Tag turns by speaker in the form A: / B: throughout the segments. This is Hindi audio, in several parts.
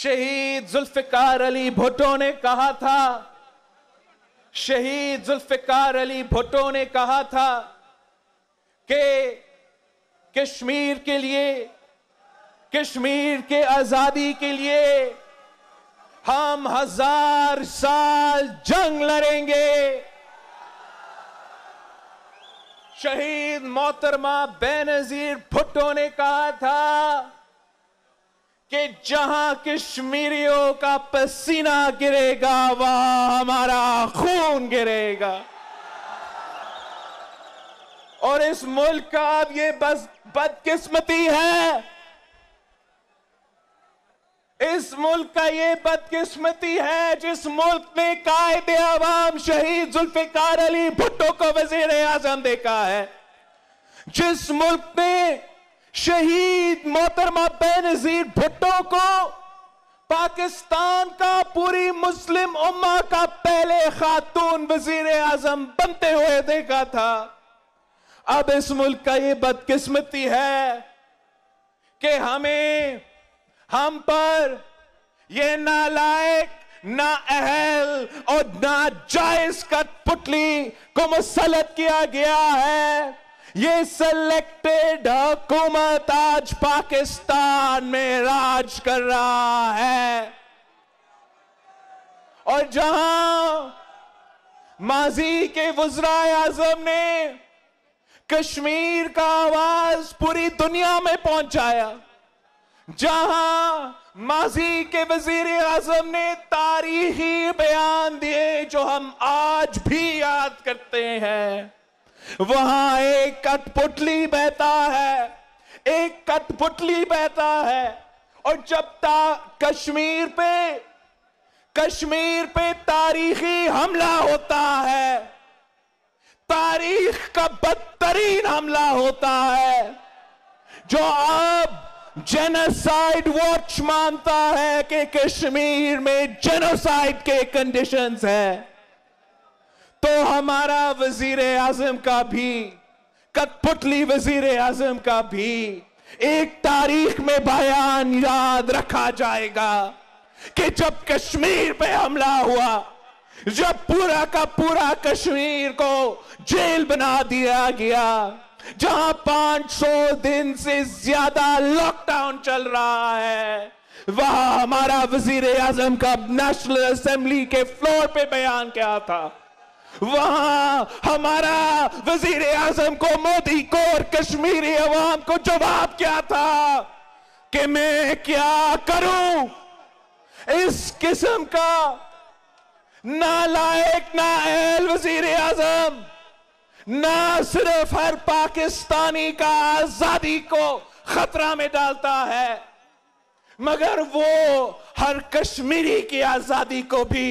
A: शहीद जुल्फिकार अली भुट्टो ने कहा था, शहीद जुल्फिकार अली भुट्टो ने कहा था कि कश्मीर के लिए, कश्मीर के आजादी के लिए हम 1000 साल जंग लड़ेंगे। शहीद मोहतरमा बेनजीर भुट्टो ने कहा था कि जहां कश्मीरियों का पसीना गिरेगा वहां हमारा खून गिरेगा। और इस मुल्क का अब ये बस बदकिस्मती है, इस मुल्क का ये बदकिस्मती है जिस मुल्क ने कायदे अवाम शहीद जुल्फिकार अली भुट्टो को वजीर आजम देखा है, जिस मुल्क ने शहीद मोहतरमा बेनजीर भुट्टो को पाकिस्तान का पूरी मुस्लिम उम्मा का पहले खातून वजीर आजम बनते हुए देखा था। अब इस मुल्क का ये बदकिस्मती है कि हम पर ये नालायक, नाअहल और नाजायज कठपुतली को मुसल्लत किया गया है। ये सिलेक्टेड हुकूमत आज पाकिस्तान में राज कर रहा है। और जहां माजी के वज़राए आज़म ने कश्मीर का आवाज पूरी दुनिया में पहुंचाया, जहां माजी के वजीर आजम ने तारीखी बयान दिए जो हम आज भी याद करते हैं, वहां एक कठपुतली बहता है, एक कठपुतली बहता है। और जब कश्मीर पे तारीखी हमला होता है, तारीख का बदतरीन हमला होता है, जो अब जेनोसाइड वॉच मानता है कि कश्मीर में जेनोसाइड के कंडीशंस है, तो हमारा वजीर आजम का भी, कठपुतली वजीर आजम का भी एक तारीख में बयान याद रखा जाएगा कि जब कश्मीर पे हमला हुआ, जब पूरा का पूरा कश्मीर को जेल बना दिया गया, जहां 500 दिन से ज्यादा लॉकडाउन चल रहा है, वहां हमारा वजीर आजम का नेशनल असेंबली के फ्लोर पे बयान क्या था। वहां हमारा वजीर आजम को, मोदी को और कश्मीरी अवाम को जवाब क्या था कि मैं क्या करूं। इस किस्म का नालायक, नाअहल वजीर आजम ना सिर्फ हर पाकिस्तानी का आजादी को खतरा में डालता है, मगर वो हर कश्मीरी की आजादी को भी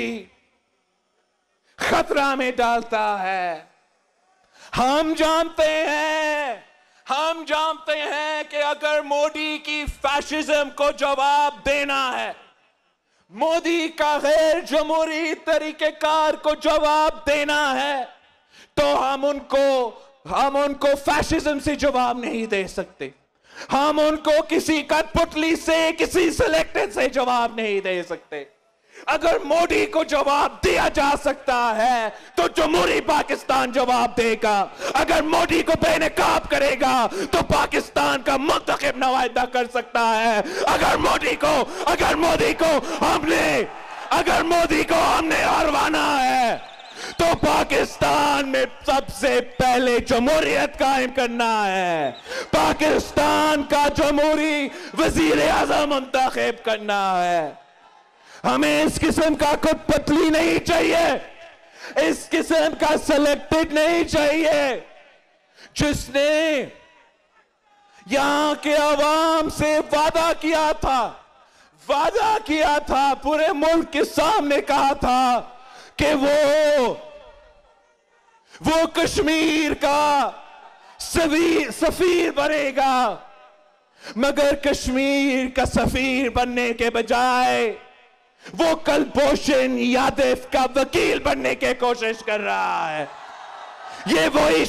A: खतरा में डालता है। हम जानते हैं कि अगर मोदी की फैशिज्म को जवाब देना है, मोदी का गैर जमहूरी तरीकेकार को जवाब देना है, तो हम उनको फैशिज्म से जवाब नहीं दे सकते। हम उनको किसी कठपुतली से, किसी सिलेक्टेड से जवाब नहीं दे सकते। अगर मोदी को जवाब दिया जा सकता है तो जमहूरी पाकिस्तान जवाब देगा। अगर मोदी को बेनकाब करेगा तो पाकिस्तान का मुंतखब नुमाइंदा कर सकता है। अगर मोदी को हमने हरवाना है तो पाकिस्तान में सबसे पहले जमहूरियत कायम करना है, पाकिस्तान का जमहूरी वजीर आजम मुंतखब करना है। हमें इस किस्म का कठपुतली नहीं चाहिए, इस किस्म का सिलेक्टेड नहीं चाहिए, जिसने यहां के अवाम से वादा किया था, पूरे मुल्क के सामने कहा था कि वो कश्मीर का सफीर बनेगा, मगर कश्मीर का सफीर बनने के बजाय वो कुलभूषण यादव का वकील बनने की कोशिश कर रहा है। ये वही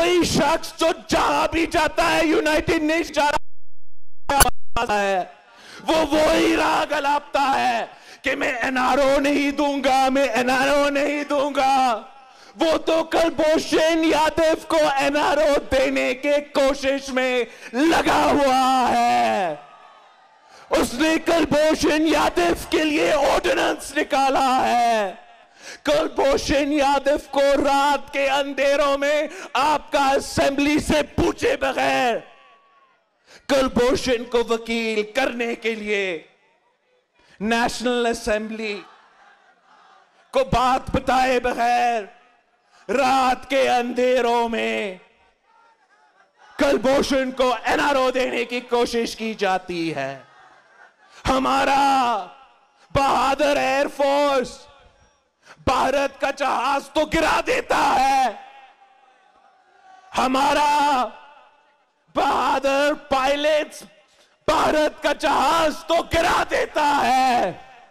A: शख्स जो जहां भी जाता है यूनाइटेड नेशन जा रहा है, वो वही राग अलापता है कि मैं एनआरओ नहीं दूंगा, मैं एनआरओ नहीं दूंगा। वो तो कुलभूषण यादव को एनआरओ देने के कोशिश में लगा हुआ है। उसने कुलभूषण यादव के लिए ऑर्डिनेंस निकाला है। कुलभूषण यादव को रात के अंधेरों में आपका असेंबली से पूछे बगैर कुलभूषण को वकील करने के लिए नेशनल असेंबली को बात बताए बगैर रात के अंधेरों में कुलभूषण को एनआरओ देने की कोशिश की जाती है। हमारा बहादुर एयरफोर्स भारत का जहाज तो गिरा देता है। हमारा बहादुर पायलट्स भारत का जहाज तो गिरा देता है।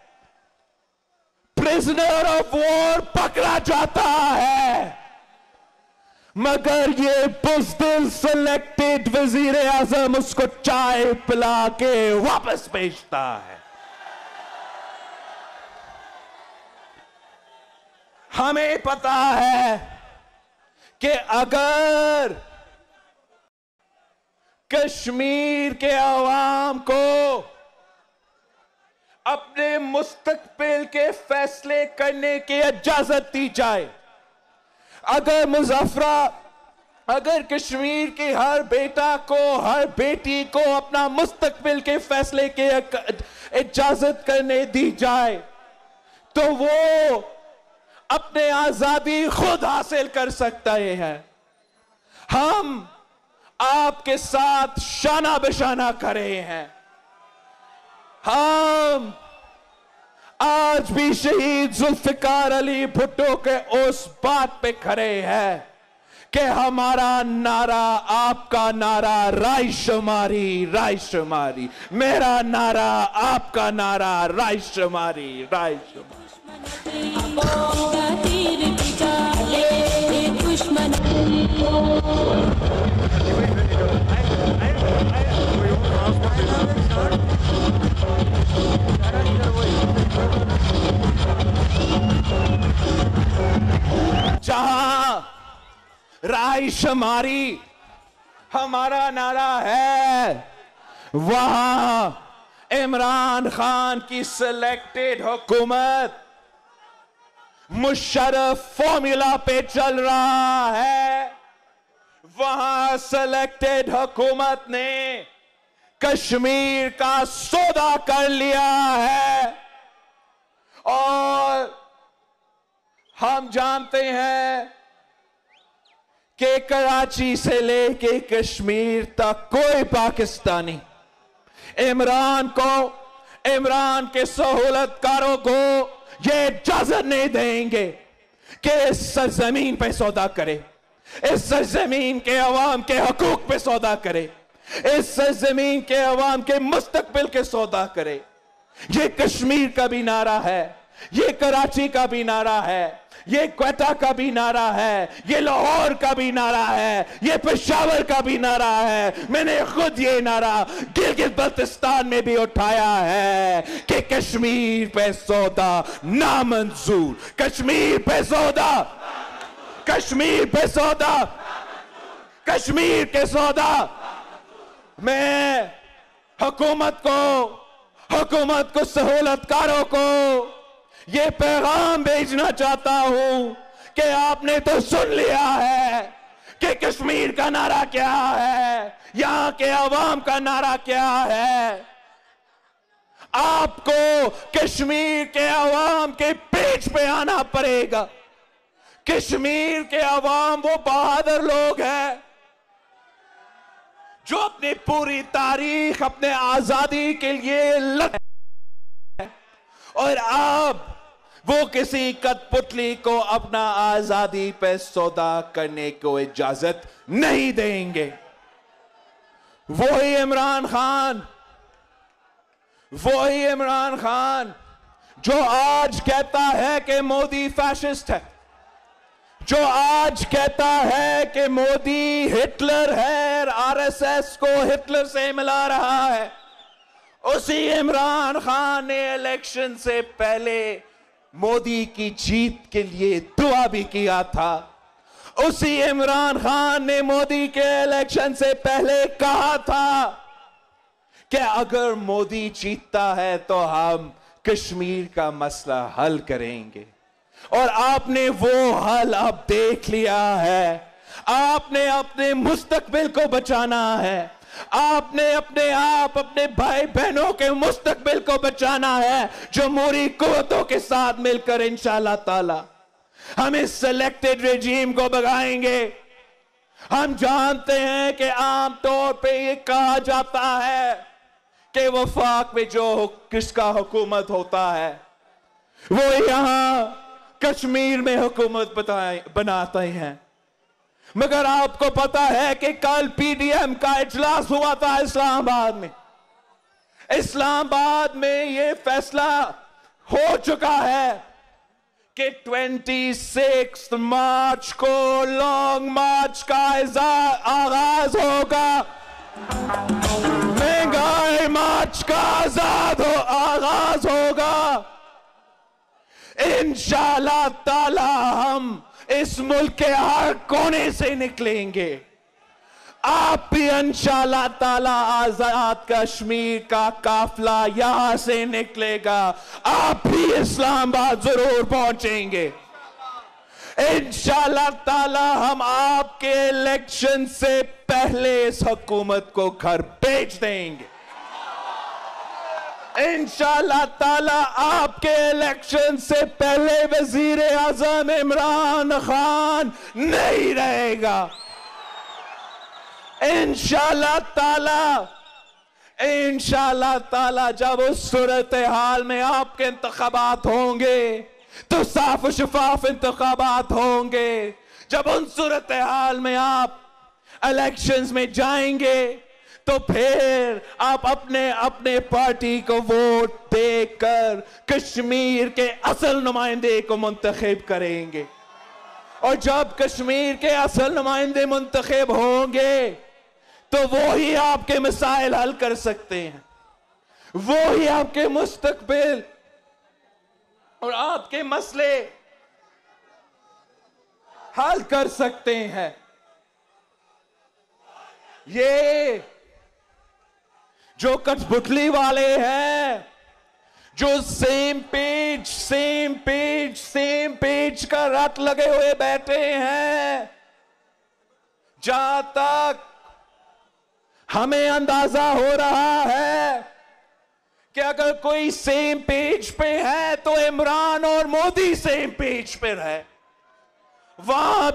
A: प्रिजनर ऑफ वॉर पकड़ा जाता है, मगर ये बुज़दिल सिलेक्टेड वजीर आजम उसको चाय पिला के वापस भेजता है। हमें पता है कि अगर कश्मीर के अवाम को अपने मुस्तकबिल के फैसले करने की इजाजत दी जाए, अगर कश्मीर के हर बेटा को, हर बेटी को अपना मुस्तकबिल के फैसले की इजाजत करने दी जाए, तो वो अपने आजादी खुद हासिल कर सकते हैं। हम आपके साथ शाना बिशाना खड़े हैं। हम आज भी शहीद जुल्फिकार अली भुट्टो के उस बात पे खड़े हैं कि हमारा नारा, आपका नारा रायशुमारी, रायशुमारी। मेरा नारा, आपका नारा रायशुमारी, रायशुमारी। जहां रायशुमारी हमारा नारा है, वहां इमरान खान की सिलेक्टेड हुकूमत मुशर्रफ फॉर्मूला पे चल रहा है। वहां सिलेक्टेड हुकूमत ने कश्मीर का सौदा कर लिया है और हम जानते हैं कि कराची से लेके कश्मीर तक कोई पाकिस्तानी इमरान के सहूलतकारों को ये इजाजत नहीं देंगे कि इस सरजमीन पे सौदा करे, इस सरजमीन के अवाम के हकूक पे सौदा करे, इस सरजमीन के अवाम के मुस्तकबिल के सौदा करे। ये कश्मीर का भी नारा है, ये कराची का भी नारा है, ये क्वेटा का भी नारा है, ये लाहौर का भी नारा है, ये पेशावर का भी नारा है। मैंने खुद ये नारा गिलगित बल्तिस्तान में भी उठाया है कि कश्मीर पे सौदा नामंजूर, कश्मीर पे सौदा, कश्मीर पे सौदा, कश्मीर के सौदा। मैं हुकूमत को, सहूलतकारों को ये पैगाम भेजना चाहता हूं कि आपने तो सुन लिया है कि कश्मीर का नारा क्या है, यहां के अवाम का नारा क्या है। आपको कश्मीर के अवाम के पेज पे आना पड़ेगा। कश्मीर के अवाम वो बहादुर लोग हैं जो अपनी पूरी तारीख अपने आजादी के लिए लड़े और अब वो किसी कठपुतली को अपना आजादी पे सौदा करने को इजाजत नहीं देंगे। वही इमरान खान जो आज कहता है कि मोदी फैशिस्ट है, जो आज कहता है कि मोदी हिटलर है, आरएसएस को हिटलर से मिला रहा है, उसी इमरान खान ने इलेक्शन से पहले मोदी की जीत के लिए दुआ भी किया था। उसी इमरान खान ने मोदी के इलेक्शन से पहले कहा था कि अगर मोदी जीतता है तो हम कश्मीर का मसला हल करेंगे। और आपने वो हल अब देख लिया है। आपने अपने मुस्तकबिल को बचाना है। आपने अपने आप अपने भाई बहनों के मुस्तकबिल को बचाना है, जमहूरी कुव्वतों के साथ मिलकर इंशाअल्लाह ताला हम इस सिलेक्टेड रेजीम को भगाएंगे। हम जानते हैं कि आमतौर पे ये कहा जाता है कि वफाक में जो किसका हुकूमत होता है वो यहां कश्मीर में हुकूमत बनाते हैं। मगर आपको पता है कि कल पीडीएम का इजलास हुआ था इस्लामाबाद में। इस्लामाबाद में यह फैसला हो चुका है कि 26 मार्च को लॉन्ग मार्च का आगाज होगा। महंगाई मार्च का आगाज होगा। इंशाअल्लाह ताला हम इस मुल्क के हर कोने से निकलेंगे। आप भी इंशाअल्लाह ताला आजाद कश्मीर का काफिला यहां से निकलेगा। आप भी इस्लामाबाद जरूर पहुंचेंगे। इंशाअल्लाह ताला हम आपके इलेक्शन से पहले इस हुकूमत को घर भेज देंगे। इंशाअल्लाह ताला आपके इलेक्शन से पहले वजीर आजम इमरान खान नहीं रहेगा। इंशाअल्लाह ताला जब उस सूरत हाल में आपके इंतखाबात होंगे तो साफ शफाफ इंतखाबात होंगे। जब उन सूरत हाल में आप इलेक्शंस में जाएंगे तो फिर आप अपने अपने पार्टी को वोट देकर कश्मीर के असल नुमाइंदे को मुंतखब करेंगे। और जब कश्मीर के असल नुमाइंदे मुंतखब होंगे तो वो ही आपके मसाइल हल कर सकते हैं। वो ही आपके मुस्तकबिल और आपके मसले हल कर सकते हैं। ये जो कठपुतली वाले हैं, जो सेम पेज का रट लगे हुए बैठे हैं, जहां तक हमें अंदाजा हो रहा है कि अगर कोई सेम पेज पे है तो इमरान और मोदी सेम पेज पे है। वहां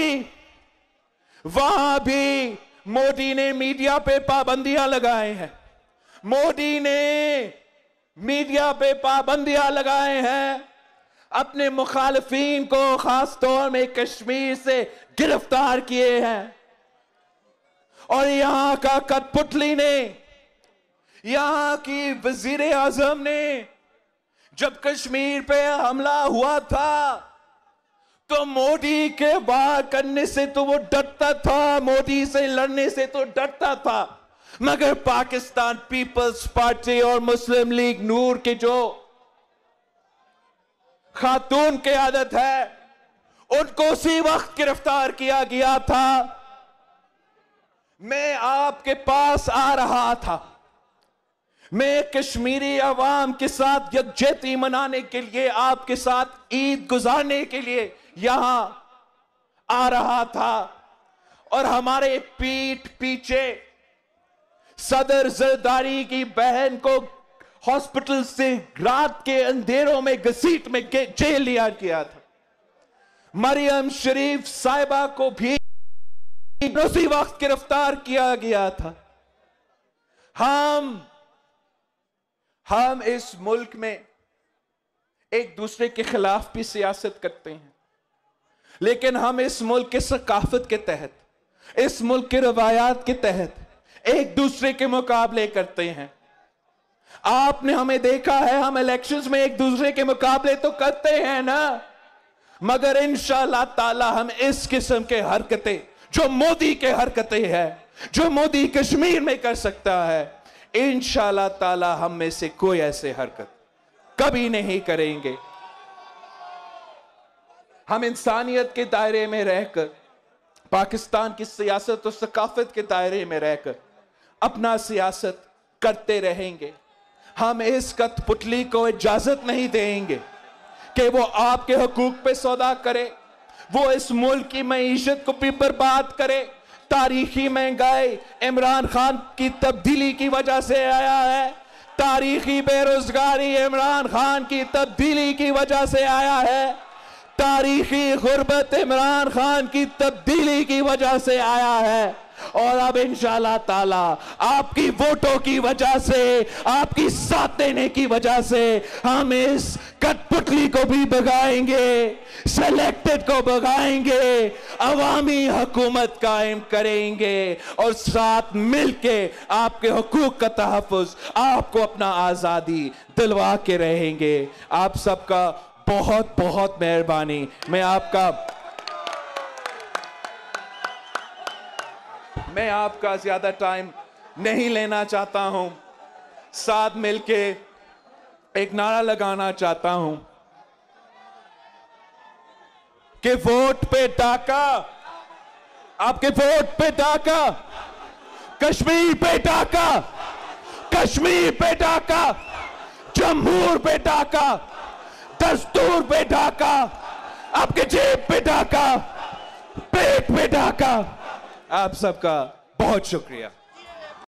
A: भी मोदी ने मीडिया पे पाबंदियां लगाए हैं। मोदी ने मीडिया पे पाबंदियां लगाए हैं। अपने मुखालिफिन को खास तौर में कश्मीर से गिरफ्तार किए हैं। और यहां का कठपुतली ने, यहां की वजीर आजम ने जब कश्मीर पे हमला हुआ था तो मोदी के बाहर करने से तो वो डरता था, मोदी से लड़ने से तो डरता था। मगर पाकिस्तान पीपल्स पार्टी और मुस्लिम लीग नूर के जो खातून की आदत है उनको उसी वक्त गिरफ्तार किया गया था। मैं आपके पास आ रहा था, मैं कश्मीरी अवाम के साथ यकजहती मनाने के लिए, आपके साथ ईद गुजारने के लिए यहां आ रहा था। और हमारे पीठ पीछे सदर जरदारी की बहन को हॉस्पिटल से रात के अंधेरों में घसीट में जेल लिया गया था। मरियम शरीफ साहिबा को भी उसी वक्त गिरफ्तार किया गया था। हम इस मुल्क में एक दूसरे के खिलाफ भी सियासत करते हैं, लेकिन हम इस मुल्क के सकाफत के तहत, इस मुल्क के रवायात के तहत एक दूसरे के मुकाबले करते हैं। आपने हमें देखा है, हम इलेक्शंस में एक दूसरे के मुकाबले तो करते हैं ना, मगर इंशाअल्लाह ताला हम इस किस्म के हरकतें जो मोदी के हरकतें हैं, जो मोदी कश्मीर में कर सकता है, इंशाअल्लाह ताला हम में से कोई ऐसे हरकत कभी नहीं करेंगे। हम इंसानियत के दायरे में रहकर, पाकिस्तान की सियासत और सकाफत के दायरे में रहकर अपना सियासत करते रहेंगे। हम इस कठपुतली को इजाजत नहीं देंगे कि वो आपके हुकूक पे सौदा करे, वो इस मुल्क की मईशत को भी बर्बाद करे। तारीखी महंगाई इमरान खान की तब्दीली की वजह से आया है, तारीखी बेरोजगारी इमरान खान की तब्दीली की वजह से आया है, तारीखी गुर्बत इमरान खान की तब्दीली की वजह से आया है। और अब इंशाअल्लाह ताला आपकी वोटों की वजह से, आपकी साथ देने की वजह से हम इस कठपुतली को भी भगाएंगे, सिलेक्टेड को भगाएंगे, अवामी हुकूमत कायम करेंगे और साथ मिलके आपके हुकूक का तहफ़्फ़ुज़, आपको अपना आज़ादी दिलवा के रहेंगे। आप सबका बहुत बहुत मेहरबानी। मैं आपका ज्यादा टाइम नहीं लेना चाहता हूं। साथ मिलके एक नारा लगाना चाहता हूं कि वोट पे डाका, आपके वोट पे डाका, कश्मीर पे डाका, कश्मीर पे डाका, जमहूर पे डाका, दस्तूर पे डाका, आपके जेब पे डाका, पेट पे डाका। आप सबका बहुत शुक्रिया।